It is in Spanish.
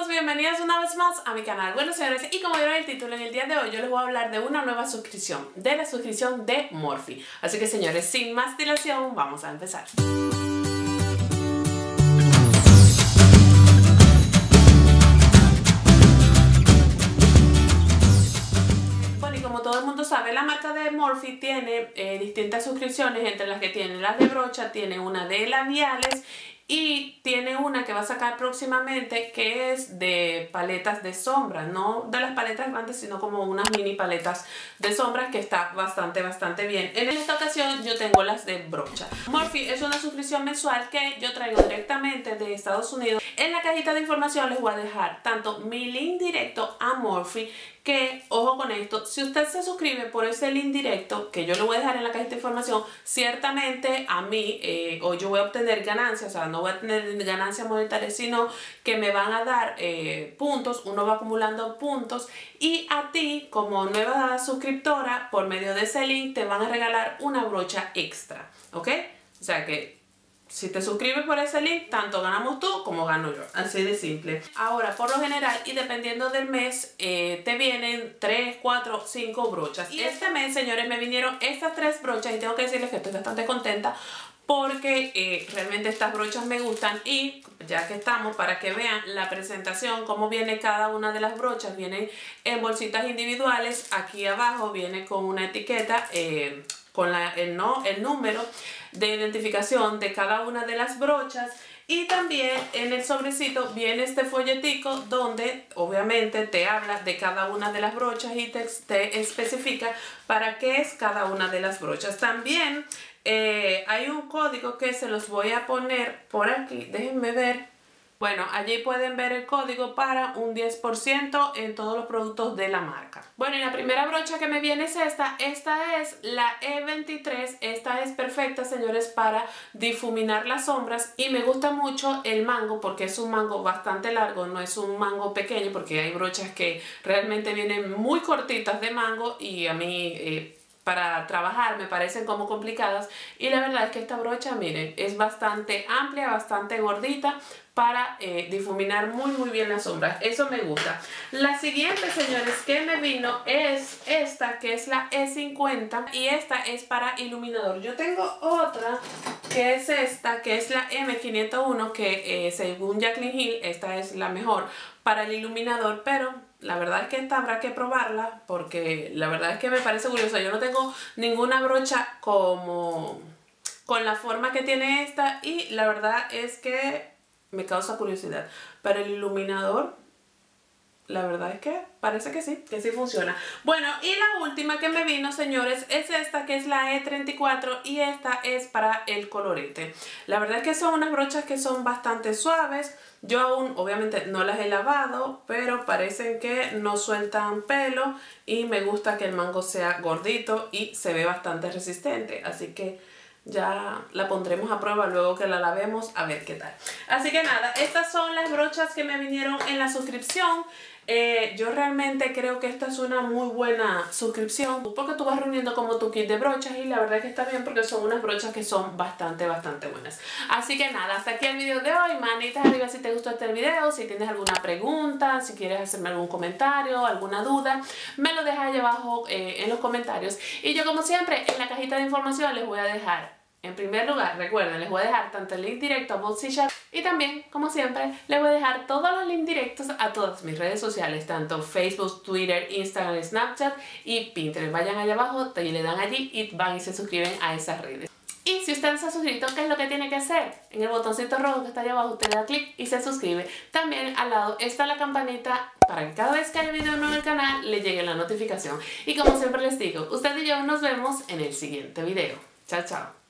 todos, bienvenidos una vez más a mi canal. Bueno señores, y como vieron el título, en el día de hoy yo les voy a hablar de una nueva suscripción, de la suscripción de Morphe. Así que señores, sin más dilación, vamos a empezar. Bueno, y como todo el mundo sabe, la marca de Morphe tiene distintas suscripciones, entre las que tiene las de brocha, tiene una de labiales y tiene una que va a sacar próximamente que es de paletas de sombras, no de las paletas grandes sino como unas mini paletas de sombras, que está bastante bien. En esta ocasión yo tengo las de brocha. Morphe es una suscripción mensual que yo traigo directamente de Estados Unidos. En la cajita de información les voy a dejar tanto mi link directo a Morphe, que, ojo con esto, si usted se suscribe por ese link directo, que yo le voy a dejar en la cajita de información, ciertamente a mí, o yo voy a obtener ganancias, o sea, no voy a tener ganancias monetarias, sino que me van a dar puntos, uno va acumulando puntos, y a ti, como nueva suscriptora, por medio de ese link, te van a regalar una brocha extra, ¿ok? O sea que si te suscribes por ese link, tanto ganamos tú como gano yo. Así de simple. Ahora, por lo general, y dependiendo del mes, te vienen 3, 4, 5 brochas. Y este mes, señores, me vinieron estas 3 brochas y tengo que decirles que estoy bastante contenta porque realmente estas brochas me gustan. Y ya que estamos, para que vean la presentación, cómo viene cada una de las brochas, vienen en bolsitas individuales. Aquí abajo viene con una etiqueta con el número de identificación de cada una de las brochas, y también en el sobrecito viene este folletico donde obviamente te habla de cada una de las brochas y te especifica para qué es cada una de las brochas. También hay un código que se los voy a poner por aquí, déjenme ver. Bueno, allí pueden ver el código para un 10% en todos los productos de la marca. Bueno, y la primera brocha que me viene es esta. Esta es la E23. Esta es perfecta, señores, para difuminar las sombras. Y me gusta mucho el mango porque es un mango bastante largo. No es un mango pequeño, porque hay brochas que realmente vienen muy cortitas de mango y a mí para trabajar me parecen como complicadas. Y la verdad es que esta brocha, miren, es bastante amplia, bastante gordita, para difuminar muy bien las sombras. Eso me gusta. La siguiente, señores, que me vino es esta, que es la E50, y esta es para iluminador. Yo tengo otra que es esta, que es la M501, que según Jaclyn Hill esta es la mejor para el iluminador, pero la verdad es que esta habrá que probarla porque la verdad es que me parece curiosa. Yo no tengo ninguna brocha como con la forma que tiene esta, y la verdad es que me causa curiosidad. Para el iluminador, la verdad es que parece que sí funciona. Bueno, y la última que me vino, señores, es esta, que es la E34, y esta es para el colorete. La verdad es que son unas brochas que son bastante suaves. Yo aún, obviamente, no las he lavado, pero parecen que no sueltan pelo, y me gusta que el mango sea gordito y se ve bastante resistente. Así que ya la pondremos a prueba luego que la lavemos, a ver qué tal. Así que nada, estas son las brochas que me vinieron en la suscripción. Yo realmente creo que esta es una muy buena suscripción porque tú vas reuniendo como tu kit de brochas, y la verdad es que está bien porque son unas brochas que son bastante buenas. Así que nada, hasta aquí el video de hoy. Manitas arriba si te gustó este video, si tienes alguna pregunta, si quieres hacerme algún comentario, alguna duda, me lo dejas ahí abajo en los comentarios. Y yo, como siempre, en la cajita de información les voy a dejar, en primer lugar, recuerden, les voy a dejar tanto el link directo a Bossy Shop, y también, como siempre, les voy a dejar todos los links directos a todas mis redes sociales, tanto Facebook, Twitter, Instagram, Snapchat y Pinterest. Vayan allá abajo y le dan allí y van y se suscriben a esas redes. Y si usted no se ha suscrito, ¿qué es lo que tiene que hacer? En el botoncito rojo que está allá abajo, usted le da clic y se suscribe. También al lado está la campanita para que cada vez que haya video nuevo en el canal le llegue la notificación. Y como siempre les digo, usted y yo nos vemos en el siguiente video. Chao, chao.